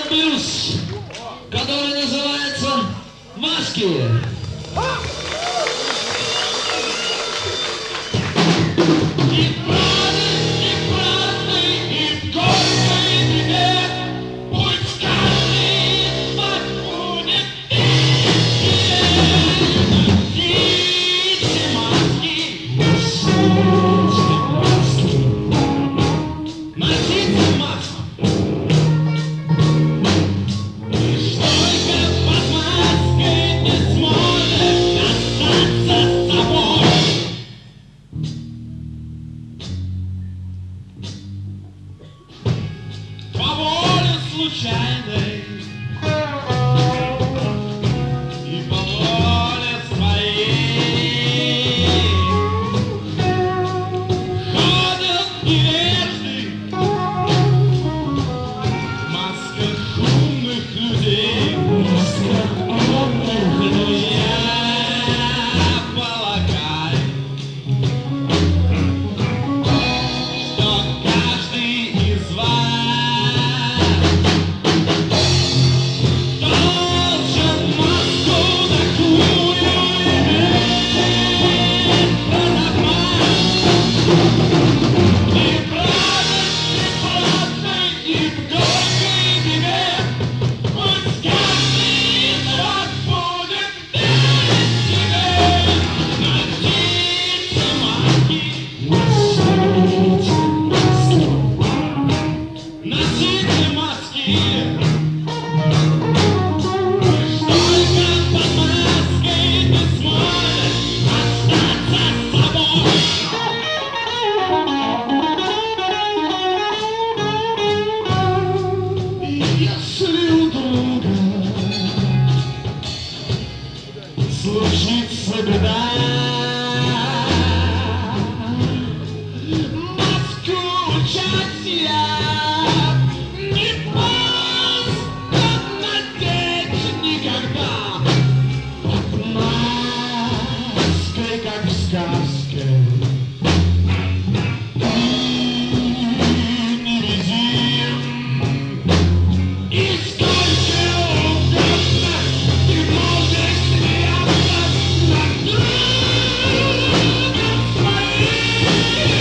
блюз, который называется «Маски». Случайной и по воле своей ходят невежды в масках умных людей. Я полагаю, что каждый из вас случится беда, маску участия не просто надеть никогда. Под маской, как в сказке, невидим. И сколько угодно ты можешь смеяться над другом своим.